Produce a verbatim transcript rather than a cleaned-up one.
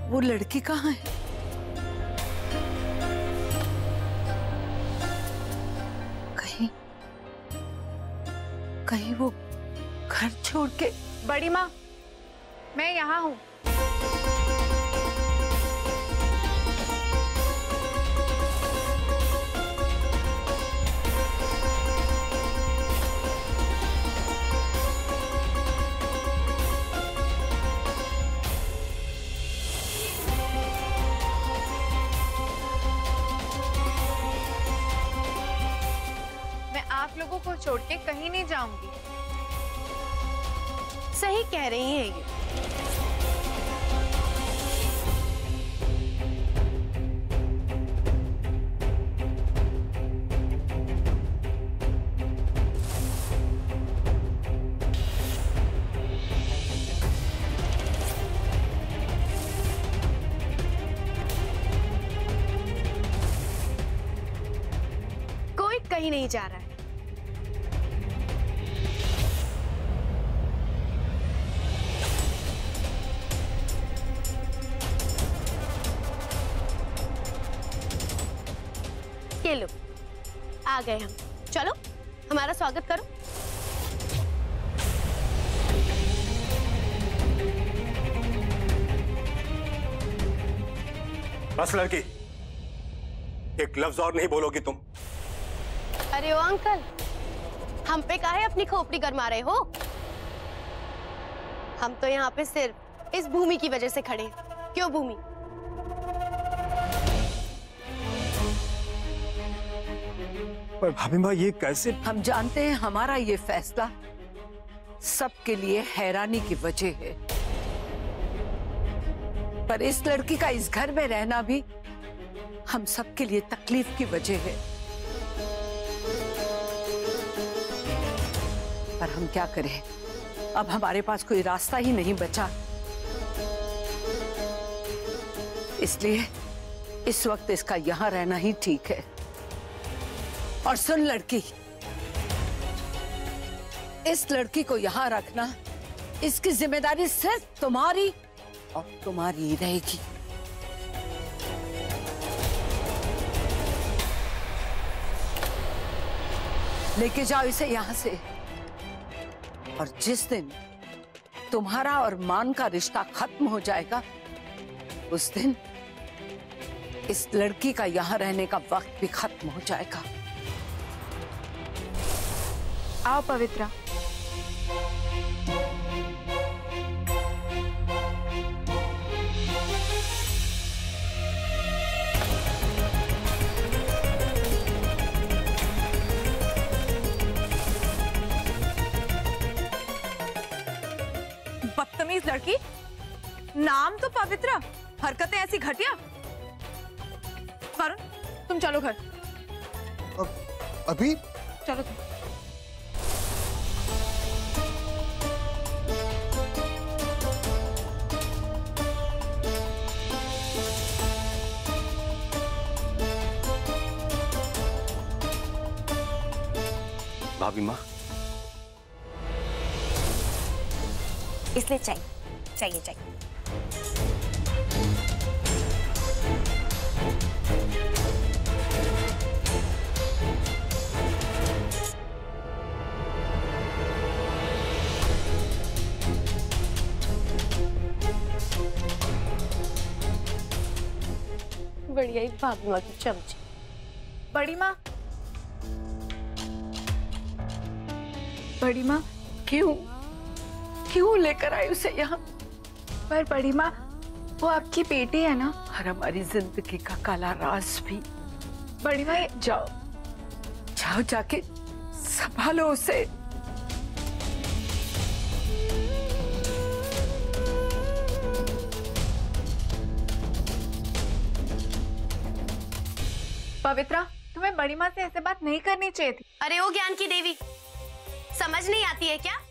वो लड़की कहाँ है? कहीं कहीं वो घर छोड़ के। बड़ी माँ, मैं यहाँ हूँ। आप लोगों को छोड़ के कहीं नहीं जाऊंगी। सही कह रही हैं ये। कोई कहीं नहीं जा रहा है। ये लो, आ गए हम। चलो हमारा स्वागत करो। बस लड़की, एक लफ्ज और नहीं बोलोगी तुम। अरे ओ अंकल, हम पे काहे अपनी खोपड़ी गरमा रहे हो? हम तो यहाँ पे सिर्फ इस भूमि की वजह से खड़े हैं। क्यों भूमि? पर भाभी माँ, ये कैसे? हम जानते हैं हमारा ये फैसला सबके लिए हैरानी की वजह है, पर इस लड़की का इस घर में रहना भी हम सबके लिए तकलीफ की वजह है। पर हम क्या करें, अब हमारे पास कोई रास्ता ही नहीं बचा। इसलिए इस वक्त इसका यहाँ रहना ही ठीक है। और सुन लड़की, इस लड़की को यहाँ रखना, इसकी जिम्मेदारी सिर्फ तुम्हारी और तुम्हारी ही रहेगी। लेके जाओ इसे यहाँ से, और जिस दिन तुम्हारा और मान का रिश्ता खत्म हो जाएगा, उस दिन इस लड़की का यहाँ रहने का वक्त भी खत्म हो जाएगा। आओ पवित्रा। बदतमीज लड़की, नाम तो पवित्रा, हरकतें ऐसी घटिया। वरुण, तुम चलो घर। अब, अभी चलो तुम। भाभी माँ, इसलिए चाहिए चाहिए चाहिए। बढ़िया ही भाभी माँ की चमची। बड़ी माँ, बड़ी माँ, क्यों क्यों लेकर आई उसे यहाँ? पर बड़ी माँ, वो आपकी बेटी है ना। और हमारी जिंदगी का काला राज भी। बड़ी माँ, जाओ जाओ, जाके संभालो उसे। पवित्रा, तुम्हें बड़ी माँ से ऐसे बात नहीं करनी चाहिए थी। अरे ओ ज्ञान की देवी, समझ नहीं आती है क्या?